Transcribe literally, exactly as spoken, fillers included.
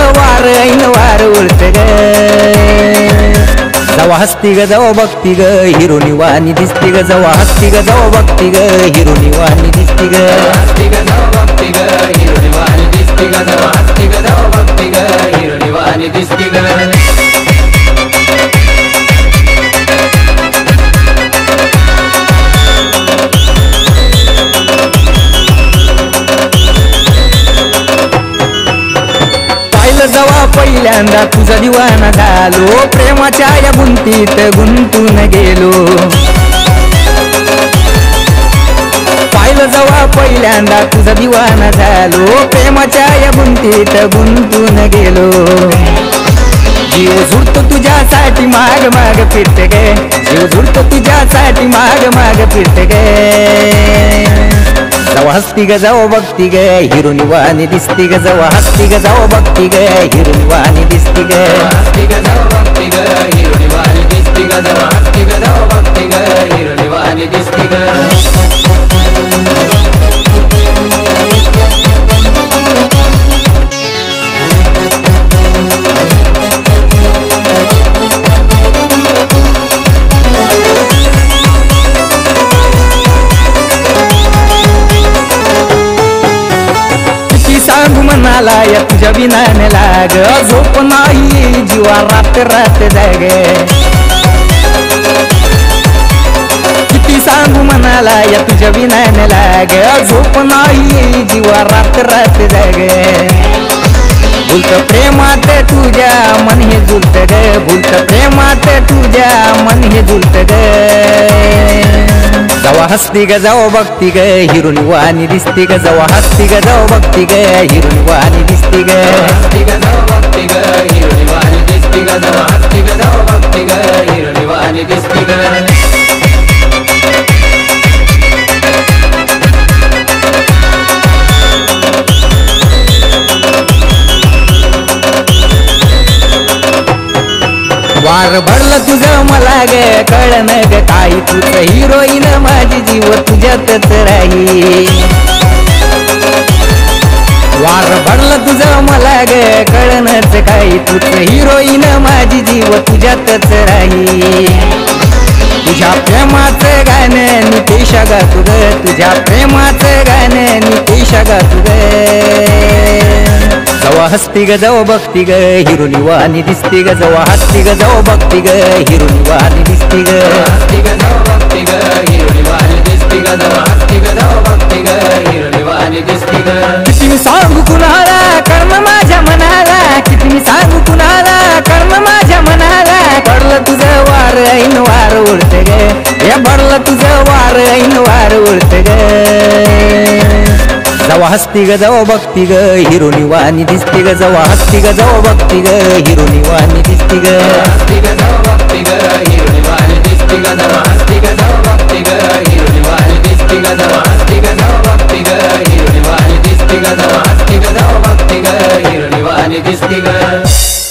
वार ऐन वार उळत ग जवा हसती ग जवा बघती ग हिरोनी वाणी दिसती ग जवा हसती ग जवा बघती ग हिरोनी वाणी दिसती ग हसती ग जवा बघती ग हिरोनी वाणी दिसती ग जवा हसती ग जवा बघती ग हिरोनी वाणी दिसती ग जवा पहिल्यांदा तुझा दिवाना झालो प्रेमाच्या या गुंतीत गुंतून गेलो पाहिलं जवा पहिल्यांदा तुझा दिवाना झालो प्रेमाच्या या गुंतीत गुंतून गेलो जीव झुडतो तुझ्यासाठी माग माग फिरत गे जीव झुडतो तुझ्यासाठी माग माग फिरत गे जवा हसती ग जवा बघती ग हिरोनी वाणी दिसती ग जवा हसती ग जवा बघती ग हिरोनी वाणी दिसती ग हसती ग जवा बघती ग हिरोनी वाणी दिसती ग जवा हसती ग जवा बघती ग हिरोनी वाणी दिसती ग मनाला या तुझ्या विनाने लाग झोप नाही जीवा रात रात जाग किती सांगू मनाला या तुझ्या विनाने लाग झोप नाही जीवा रात रात जाग भूलत प्रेमात तुझ्या मन हे झुलत ग भूलत प्रेमात तुझ्या मन हे झुलत ग जवा हसती ग जवा बघती ग हिरोनी वाणी दिसती ग जवा हसती ग जवा बघती ग हिरोनी वाणी दिसती ग हसती ग जवा बघती ग हिरोनी वाणी दिसती ग जवा हसती ग जवा बघती ग हिरोनी वाणी दिसती ग वार भरलं तुझं मला ग कळण ग काही तुझं हिरोईन माझी जीव तुझ्यातच राही वार भरलं तुझं मला ग कळणच काही तुझं हिरोईन माझी जीव तुझ्यातच राही तुझ्या प्रेमाचं गाणं नितेशा गा तुग तुझ्या प्रेमाचं गाणं नितेशा गा तुग जवा हसती ग जवा बघती ग हिरोनी वाणी दिसती ग जवा हसती ग जवा बघती ग हिरोनी वाणी दिसती ग हसती ग जवा बघती ग हिरोनी वाणी दिसती ग जवा हसती ग जवा बघती ग हिरोनी वाणी दिसती ग किती मी सांगू कुणाला कर्म माझ्या मनाला किती मी सांगू कुणाला कर्म माझ्या मनाला पडलं तुझं वार ऐन वार उडत ग या पडलं तुझं वार ऐन वार उडत ग जवा हसती ग जवा बघती ग हिरोनी वाणी दिसती ग जवा हसती ग जवा बघती ग हिरोनी वाणी दिसती ग हसती ग जवा बघती ग हिरोनी वाणी दिसती ग जवा हसती ग जवा बघती ग हिरोनी वाणी दिसती ग जवा हसती ग जवा बघती ग हिरोनी वाणी दिसती ग जवा हसती ग जवा बघती ग हिरोनी वाणी दिसती ग